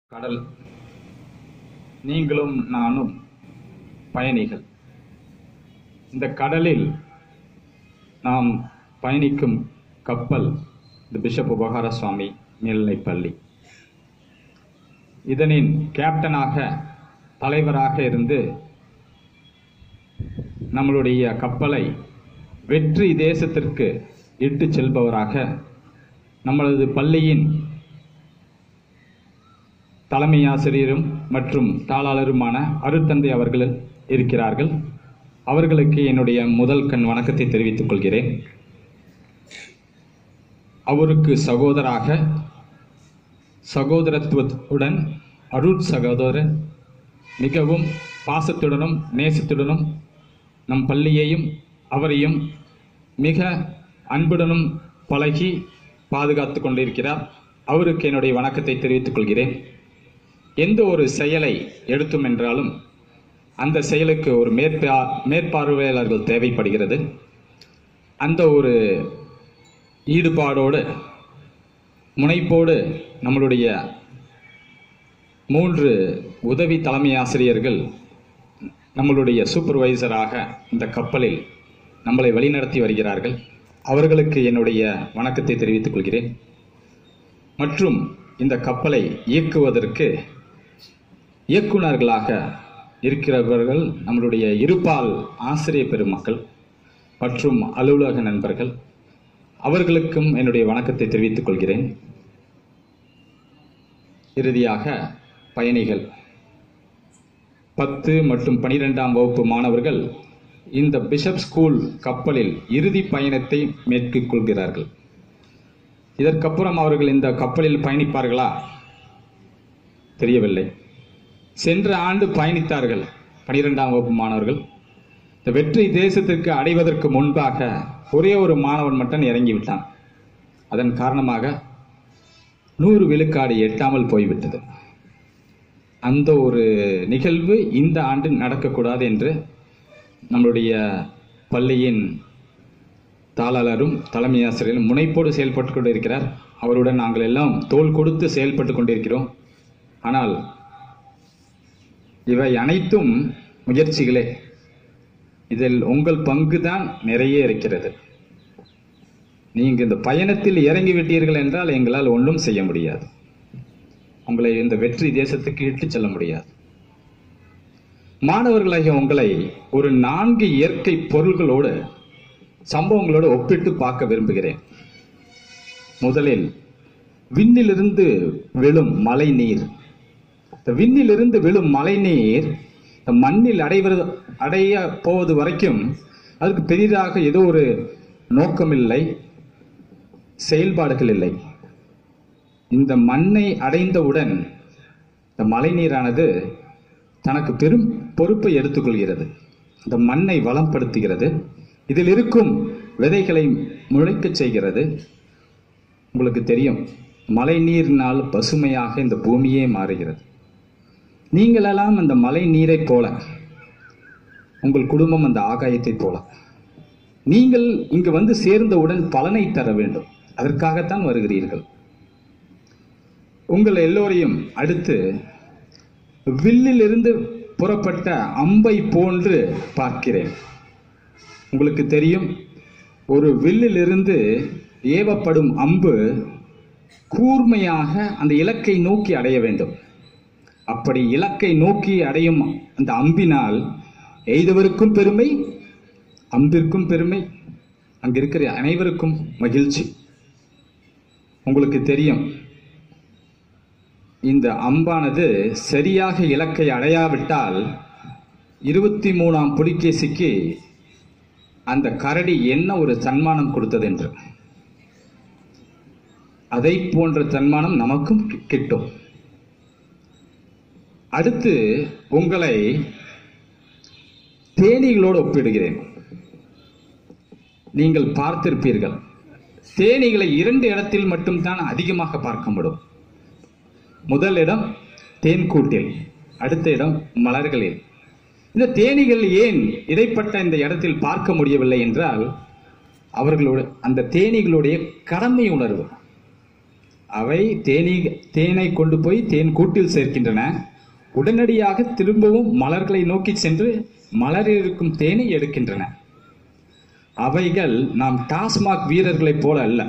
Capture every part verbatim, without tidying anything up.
கடல். நீங்களும் நானும் பயணிகள். இந்த கடலில் நாம் பயணிக்கும் கப்பல் தி பிஷப் உபகார சுவாமி மேல்நிலைப்பள்ளி. இதனின் கேப்டனாக, தலைவராக இருந்து நம்மளுடைய கப்பலை வெற்றி தேசத்திற்கு இட்டு செல்பவராக நம்மளது பள்ளியின் தலைமை ஆசிரியரும் மற்றும் தாளாளருமான அருட்தந்தை அவர்கள் இருக்கிறார்கள். அவர்களுக்கு என்னுடைய முதல் கண் வணக்கத்தை தெரிவித்துக் கொள்கிறேன். அவருக்கு சகோதராக, சகோதரத்துவத்துடன், அருட் சகோதரர் மிகவும் பாசத்துடனும் நேசத்துடனும் நம் பள்ளியையும் அவரையும் மிக அன்புடனும் பழகி பாதுகாத்து கொண்டிருக்கிறார். அவருக்கு என்னுடைய வணக்கத்தை தெரிவித்துக் கொள்கிறேன். எந்த ஒரு செயலை எடுத்தும் என்றாலும் அந்த செயலுக்கு ஒரு மேற்பா மேற்பார்வையாளர்கள் தேவைப்படுகிறது. அந்த ஒரு ஈடுபாடோடு முனைப்போடு நம்மளுடைய மூன்று உதவி தலைமை ஆசிரியர்கள் நம்மளுடைய சூப்பர்வைசராக இந்த கப்பலில் நம்மளை வழிநடத்தி வருகிறார்கள். அவர்களுக்கு என்னுடைய வணக்கத்தை தெரிவித்துக் கொள்கிறேன். மற்றும் இந்த கப்பலை இயக்குவதற்கு இயக்குநர்களாக இருக்கிறவர்கள் நம்மளுடைய இருபால் ஆசிரியர் பெருமக்கள் மற்றும் அலுவலக நண்பர்கள். அவர்களுக்கும் என்னுடைய வணக்கத்தை தெரிவித்துக் கொள்கிறேன். இறுதியாக பயணிகள், பத்து மற்றும் பனிரெண்டாம் வகுப்பு மாணவர்கள் இந்த பிஷப் ஸ்கூல் கப்பலில் இறுதி பயணத்தை மேற்கொள்கிறார்கள். இதற்கப்புறம் அவர்கள் இந்த கப்பலில் பயணிப்பார்களா தெரியவில்லை. சென்ற ஆண்டு பயணித்தார்கள் பனிரெண்டாம் வகுப்பு மாணவர்கள். இந்த வெற்றி தேசத்திற்கு அடைவதற்கு முன்பாக ஒரே ஒரு மாணவன் மட்டும் இறங்கிவிட்டான். அதன் காரணமாக நூறு விழுக்காடு எட்டாமல் போய்விட்டது. அந்த ஒரு நிகழ்வு இந்த ஆண்டு நடக்கக்கூடாது என்று நம்மளுடைய பள்ளியின் தாளாளரும் தலைமை ஆசிரியரும் முனைப்போடு செயல்பட்டு கொண்டிருக்கிறார். அவருடன் நாங்கள் எல்லாம் தோள் கொடுத்து செயல்பட்டு கொண்டிருக்கிறோம். ஆனால் இவை அனைத்தும் முயற்சிகளே. இதில் உங்கள் பங்கு தான் நிறைய இருக்கிறது. நீங்கள் இந்த பயணத்தில் இறங்கிவிட்டீர்கள் என்றால் எங்களால் ஒன்றும் செய்ய முடியாது. உங்களை இந்த வெற்றி தேசத்துக்கு இட்டு செல்ல முடியாது. மாணவர்களாகிய உங்களை ஒரு நான்கு இயற்கை பொருள்களோடு, சம்பவங்களோடு ஒப்பிட்டு பார்க்க விரும்புகிறேன். முதலில் விண்ணிலிருந்து விழும் மழை நீர். இந்த விண்ணிலிருந்து விழும் மழை நீர் மண்ணில் அடைவது அடைய போவது வரைக்கும் அதுக்கு பெரிதாக ஏதோ ஒரு நோக்கம் இல்லை, செயல்பாடுகள் இல்லை. இந்த மண்ணை அடைந்தவுடன் இந்த மழை நீரானது தனக்கு பெரும் பொறுப்பை எடுத்துக்கொள்கிறது. இந்த மண்ணை வளப்படுத்துகிறது. இதில் இருக்கும் விதைகளை முளைக்கச் செய்கிறது. உங்களுக்கு தெரியும், மழை நீரினால் பசுமையாக இந்த பூமியே மாறுகிறது. நீங்களெல்லாம் அந்த மழை நீரை போல, உங்கள் குடும்பம் அந்த ஆகாயத்தை போல, நீங்கள் இங்கு வந்து சேர்ந்தவுடன் பலனை தர வேண்டும். அதற்காகத்தான் வருகிறீர்கள். உங்கள் எல்லோரையும் அடுத்து வில்லிலிருந்து புறப்பட்ட அம்பை போன்று பார்க்கிறேன். உங்களுக்கு தெரியும், ஒரு வில்லிலிருந்து ஏவப்படும் அம்பு கூர்மையாக அந்த இலக்கை நோக்கி அடைய வேண்டும். அப்படி இலக்கை நோக்கி அடையும் அந்த அம்பினால் எய்தவருக்கும் பெருமை, அம்பிற்கும் பெருமை, அங்கிருக்கிற அனைவருக்கும் மகிழ்ச்சி. உங்களுக்கு தெரியும், இந்த அம்பானது சரியாக இலக்கை அடையாவிட்டால் இருபத்தி மூணாம் புலிகேசிக்கு அந்த கரடி என்ன ஒரு சன்மானம் கொடுத்தது என்று, அதை போன்ற சன்மானம் நமக்கும் கிட்டும். அடுத்து உங்களை தேனீகளோடு ஒப்பிடுகிறேன். நீங்கள் பார்த்திருப்பீர்கள், தேனீகளை இரண்டு இடத்தில் மட்டும்தான் அதிகமாக பார்க்க முடியும். முதல் இடம் தேன்கூட்டில், அடுத்த இடம் மலர்களில். இந்த தேனீகள் ஏன் இடைப்பட்ட இந்த இடத்தில் பார்க்க முடியவில்லை என்றால், அவர்களோட அந்த தேனீகளுடைய கடமை உணர்வு. அவை தேனீ தேனை கொண்டு போய் தேன் கூட்டில் சேர்க்கின்றன. உடனடியாக திரும்பவும் மலர்களை நோக்கி சென்று மலரில் இருக்கும் தேனை எடுக்கின்றன. அவைகள் நாம் டாஸ்மாக் வீரர்களைப் போல அல்ல,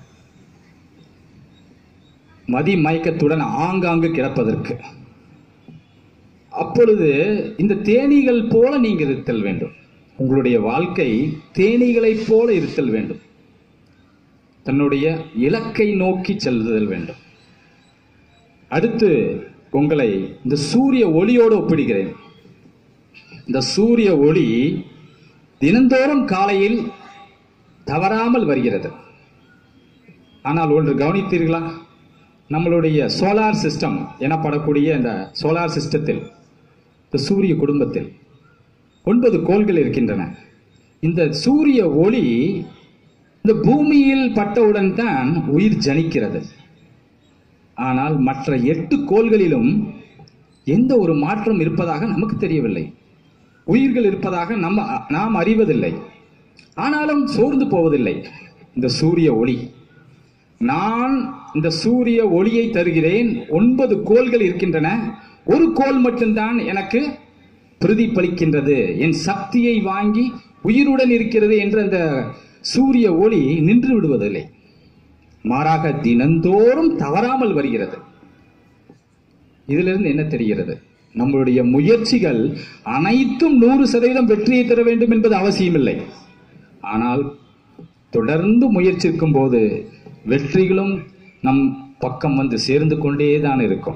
மதி மயக்கத்துடன் ஆங்காங்கு கிடப்பதற்கு. அப்பொழுது இந்த தேனீகள் போல நீங்க இருத்தல் வேண்டும். உங்களுடைய வாழ்க்கை தேனீகளைப் போல இருத்தல் வேண்டும். தன்னுடைய இலக்கை நோக்கி செல்லுதல் வேண்டும். அடுத்து உங்களை இந்த சூரிய ஒளியோடு ஒப்பிடுகிறேன். இந்த சூரிய ஒளி தினந்தோறும் காலையில் தவறாமல் வருகிறது. ஆனால் ஒன்று கவனித்தீர்களா? நம்மளுடைய சோலார் சிஸ்டம் எனப்படக்கூடிய இந்த சோலார் சிஸ்டத்தில், இந்த சூரிய குடும்பத்தில் ஒன்பது கோள்கள் இருக்கின்றன. இந்த சூரிய ஒளி இந்த பூமியில் பட்டவுடன் தான் உயிர் ஜனிக்கிறது. ஆனால் மற்ற எட்டு கோள்களிலும் எந்த ஒரு மாற்றம் இருப்பதாக நமக்கு தெரியவில்லை. உயிர்கள் இருப்பதாக நம்ம நாம் அறிவதில்லை. ஆனாலும் சோர்ந்து போவதில்லை இந்த சூரிய ஒளி. நான் இந்த சூரிய ஒளியை தருகிறேன். ஒன்பது கோள்கள் இருக்கின்றன. ஒரு கோள் மட்டும்தான் எனக்கு பிரதிபலிக்கின்றது. என் சக்தியை வாங்கி உயிருடன் இருக்கிறது என்ற அந்த சூரிய ஒளி நின்று விடுவதில்லை. மாறாக தினந்தோறும் தவறாமல் வருகிறது. இதிலிருந்து என்ன தெரிகிறது? நம்மளுடைய முயற்சிகள் அனைத்தும் நூறு சதவீதம் வெற்றியை தர வேண்டும் என்பது அவசியமில்லை. ஆனால் தொடர்ந்து முயற்சிக்கும் போது வெற்றிகளும் நம் பக்கம் வந்து சேர்ந்து கொண்டேதான் இருக்கும்.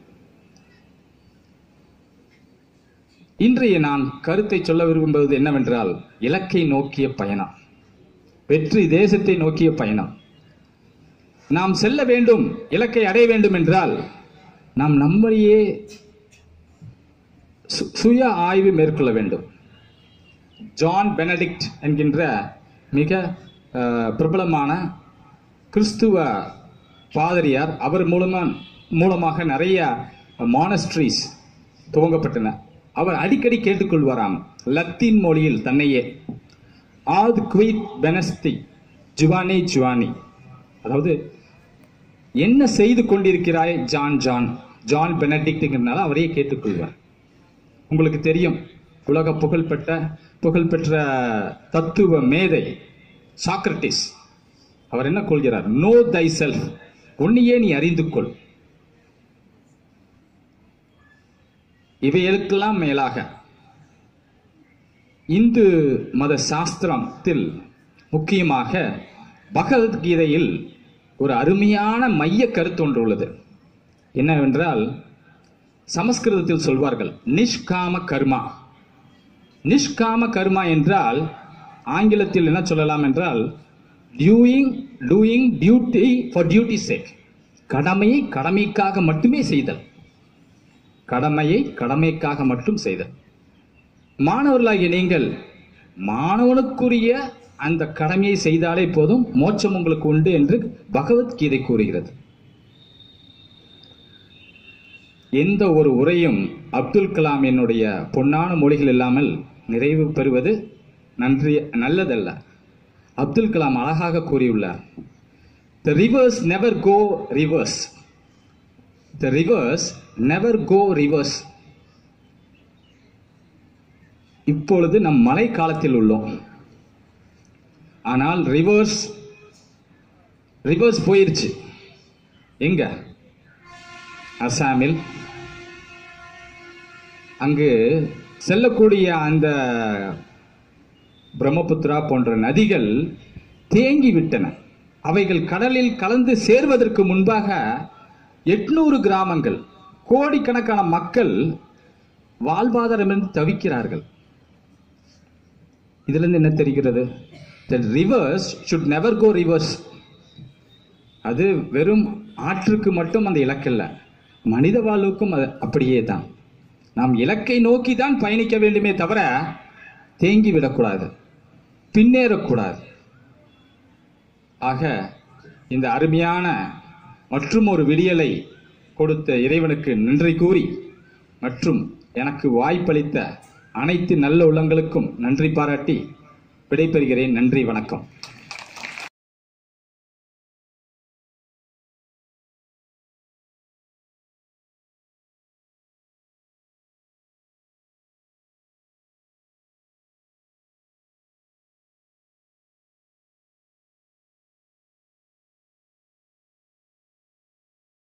இன்றைய நான் கருத்தை சொல்ல விரும்புவது என்னவென்றால், இலக்கை நோக்கிய பயணம், வெற்றி தேசத்தை நோக்கிய பயணம். நாம் செல்ல வேண்டும், இலக்கை அடைய வேண்டும் என்றால் நாம் நம்மையே சுய ஆய்வு மேற்கொள்ள வேண்டும். ஜான் பெனடிக்ட் என்கின்ற மிக பிரபலமான கிறிஸ்துவ பாதிரியார், அவர் மூலமா மூலமாக நிறைய மானஸ்ட்ரீஸ் துவங்கப்பட்டன. அவர் அடிக்கடி கேட்டுக்கொள்வாராம் லத்தீன் மொழியில் தன்னையே, ஆத் குவித் பெனஸ்தி ஜுவானி ஜுவானி, அதாவது என்ன செய்து கொண்டிருக்கிறாய் ஜான் ஜான் ஜான் பெனடிக்ட்ங்கிறதுனால அவரையே கேட்டுக்கொள்வார். உங்களுக்கு தெரியும், உலக புகழ்பெற்ற புகழ்பெற்ற தத்துவ மேதை சாக்ரட்டிஸ், அவர் என்ன கொள்கிறார்? நோ தை செல்ஃப், உன்னையே நீ அறிந்து கொள். இவைகளுக்கெல்லாம் மேலாக இந்து மத சாஸ்திரத்தில் முக்கியமாக பகவத்கீதையில் ஒரு அருமையான மைய கருத்து ஒன்று உள்ளது. என்னவென்றால், சமஸ்கிருதத்தில் சொல்வார்கள் நிஷ்காம கர்மா. நிஷ்காம கர்மா என்றால் ஆங்கிலத்தில் என்ன சொல்லலாம் என்றால், doing doing duty for duty sake, கடமையை கடமைக்காக மட்டுமே செய்தல். கடமையை கடமைக்காக மட்டும் செய்தல். மாணவர்களாகிய நீங்கள் மாணவனுக்குரிய அந்த கடமையை செய்தாலே போதும், மோட்சம் உங்களுக்கு உண்டு என்று பகவத்கீதை கூறுகிறது. எந்த ஒரு உரையும் அப்துல் கலாம் என்னுடைய பொன்னான மொழிகள் இல்லாமல் நிறைவு பெறுவது நன்றி நல்லதல்ல. அப்துல் கலாம் அழகாக கூறியுள்ளார், the rivers never go reverse, the rivers never go reverse. இப்பொழுது நம் மழை காலத்தில் உள்ளோம். ஆனால் ரிவர்ஸ் ரிவர்ஸ் போயிருச்சு. எங்க? அசாமில். அங்கு செல்லக்கூடிய அந்த பிரம்மபுத்திரா போன்ற நதிகள் தேங்கி விட்டன. அவைகள் கடலில் கலந்து சேர்வதற்கு முன்பாக எட்நூறு கிராமங்கள், கோடிக்கணக்கான மக்கள் வாழ்வாதாரம் தவிக்கிறார்கள். இதிலிருந்து என்ன தெரிகிறது? that rivers should never go reverse. அது வெறும் ஆற்றுக்கு மட்டும் அந்த இலக்கல்ல, மனித வாழ்வுக்கும் அது அப்படியே தான். நாம் இலக்கை நோக்கி தான் பயணிக்க வேண்டுமே தவிர தேங்கி விடக்கூடாது, பின்னேறக்கூடாது. ஆக இந்த அருமையான மற்றும் ஒரு விடியலை கொடுத்த இறைவனுக்கு நன்றி கூறி, மற்றும் எனக்கு வாய்ப்பளித்த அனைத்து நல்ல உள்ளங்களுக்கும் நன்றி பாராட்டி விடைபெறுகிறேன். நன்றி, வணக்கம்.